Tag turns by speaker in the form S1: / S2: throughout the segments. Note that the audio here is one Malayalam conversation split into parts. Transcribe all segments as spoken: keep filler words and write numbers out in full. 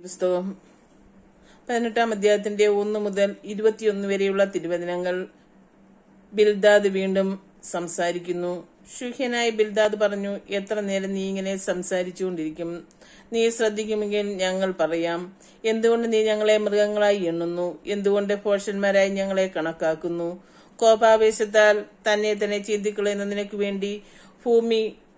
S1: പുസ്തകം പതിനെട്ടാം അധ്യായത്തിന്റെ ഒന്ന് മുതൽ ഇരുപത്തിയൊന്ന് വരെയുള്ള തിരുവചനങ്ങൾ. ബിൽദാദ് വീണ്ടും സംസാരിക്കുന്നു. ശൂഹ്യനായ ബിൽദാദ് പറഞ്ഞു, എത്ര നേരം നീ ഇങ്ങനെ സംസാരിച്ചുകൊണ്ടിരിക്കും? നീ ശ്രദ്ധിക്കുമെങ്കിൽ ഞങ്ങൾ പറയാം. എന്തുകൊണ്ട് നീ ഞങ്ങളെ മൃഗങ്ങളായി എണ്ണുന്നു? എന്തുകൊണ്ട് ഭോഷന്മാരായി ഞങ്ങളെ കണക്കാക്കുന്നു? കോപാവേശത്താൽ തന്നെ തന്നെ ചിന്തിക്കളയുന്ന നിനക്ക് വേണ്ടി ഭൂമി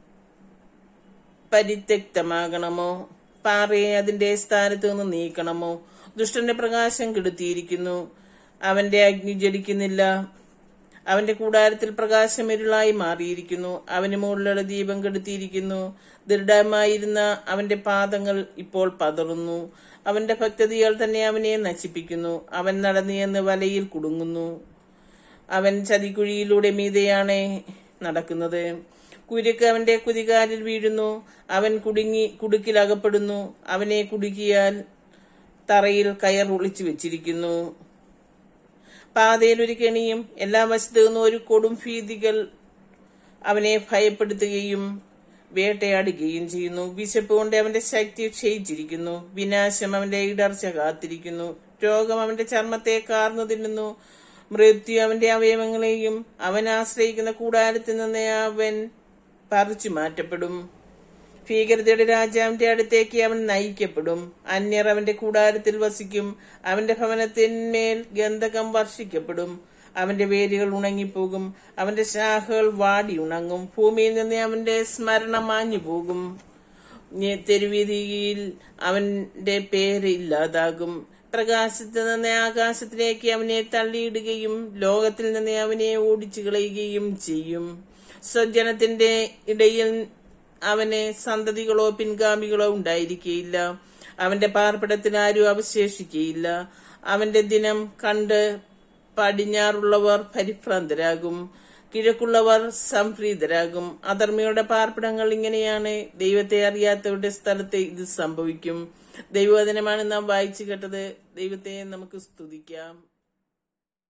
S1: പരിത്യക്തമാകണമോ? പാറയെ അതിന്റെ സ്ഥാനത്ത് നിന്ന് നീക്കണമോ? ദുഷ്ടന്റെ പ്രകാശം കെടുത്തിയിരിക്കുന്നു, അവന്റെ അഗ്നി ജ്വലിക്കുന്നില്ല. അവന്റെ കൂടാരത്തിൽ പ്രകാശം ഇരുളായി മാറിയിരിക്കുന്നു, അവന് മുകളിലുള്ള ദീപം കെടുത്തിയിരിക്കുന്നു. ദൃഢമായിരുന്ന അവന്റെ പാദങ്ങൾ ഇപ്പോൾ പതറുന്നു, അവന്റെ ഭക്തതികൾ തന്നെ അവനെ നശിപ്പിക്കുന്നു. അവൻ നടന്നു വലയിൽ കുടുങ്ങുന്നു, അവൻ ചതിക്കുഴിയിലൂടെ മീതെയാണ് നടക്കുന്നത്. കുരുക്ക് അവന്റെ കുതികാലിൽ വീഴുന്നു, അവൻ കുടുങ്ങി കുടുക്കിലകപ്പെടുന്നു. അവനെ കുടുക്കിയാൽ തറയിൽ കയർ ഒളിച്ചു വെച്ചിരിക്കുന്നു. പാതയിൽ ഒരു കെണിയും എല്ലാ വശത്തു നിന്നും ഒരു കൊടും ഭീതികൾ അവനെ ഭയപ്പെടുത്തുകയും വേട്ടയാടുകയും ചെയ്യുന്നു. വിശപ്പ് കൊണ്ട് അവന്റെ ശക്തി ക്ഷയിച്ചിരിക്കുന്നു, വിനാശം അവന്റെ ഇടർച്ച കാത്തിരിക്കുന്നു. രോഗം അവന്റെ ചർമ്മത്തെ കാർന്നു തിന്നുന്നു, മൃത്യു അവന്റെ അവയവങ്ങളെയും. അവൻ ആശ്രയിക്കുന്ന കൂടാരത്തിൽ നിന്ന് അവൻ പറിച്ചു മാറ്റപ്പെടും. ഭീകരതയുടെ രാജാവിന്റെ അടുത്തേക്ക് അവൻ നയിക്കപ്പെടും. അന്യർ അവന്റെ കൂടാരത്തിൽ വസിക്കും, അവന്റെ ഭവനത്തിന്മേൽ ഗന്ധകം വർഷിക്കപ്പെടും. അവന്റെ വേരുകൾ ഉണങ്ങിപ്പോകും, അവന്റെ ശാഖകൾ വാടി ഉണങ്ങും. ഭൂമിയിൽ നിന്ന് അവന്റെ സ്മരണ മാഞ്ഞു പോകും, തെരുവീതിയിൽ അവന്റെ പേര് ഇല്ലാതാകും. പ്രകാശത്തിൽ നിന്ന് ആകാശത്തിലേക്ക് അവനെ തള്ളിയിടുകയും ലോകത്തിൽ നിന്ന് അവനെ ഓടിച്ചു കളയുകയും ചെയ്യും. സ്വജനത്തിന്റെ ഇടയിൽ അവന് സന്തതികളോ പിൻഗാമികളോ ഉണ്ടായിരിക്കുകയില്ല. അവന്റെ പാർപ്പിടത്തിൽ ആരും അവശേഷിക്കുകയില്ല. അവന്റെ ദിനം കണ്ട് പടിഞ്ഞാറുള്ളവർ പരിഭ്രാന്തരാകും, കിഴക്കുള്ളവർ സംപ്രീതരാകും. അധർമ്മികളുടെ പാർപ്പിടങ്ങൾ ഇങ്ങനെയാണ്, ദൈവത്തെ അറിയാത്തവരുടെ സ്ഥലത്ത് ഇത് സംഭവിക്കും. ദൈവവചനമാണ് നാം വായിച്ചു കേട്ടത്. ദൈവത്തെ നമുക്ക് സ്തുതിക്കാം.